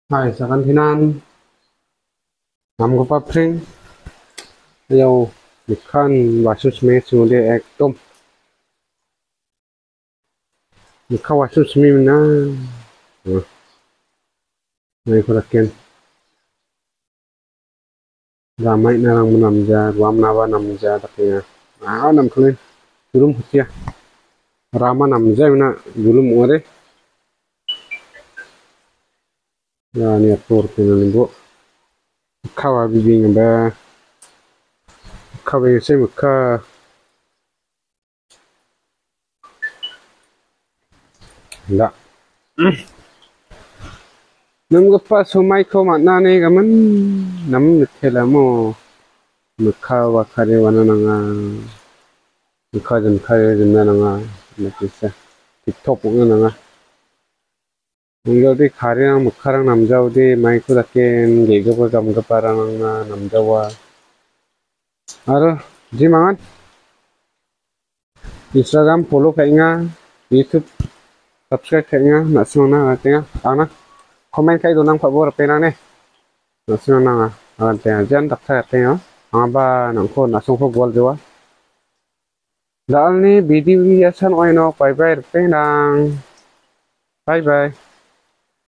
Hai, sakan thinan, nam ko pa pring, yo, mikhan wasus me sunde ekdom, mikha wasus me na, nay ko raken, ramai na lang namja, ruam nawa namja takya, nam klen, gulum hutia, rama namja na gulum ore, ya ni atur limbo, kawa bibi ngamba, kawa yese mukha, la. Nam ko pa somai ko makna ne gaman, nam nutela mo, mukha wakare wana nanga, mukha jemna nanga, nakisa, tiktok pokna nanga. Nggak karang mukarang namjau di maiko daken gego gamga parang namjawa. Aro jimangan Instagram follow kayaknya, YouTube subscribe kayaknya, nak semana katanya, ana komen kayak donang pak bor pena nih, nak semana nga, katanya jangan tak saya katanya, apa nangko nasung ko gol jawa. Dal nih video biasa no bye bye penang, bye bye.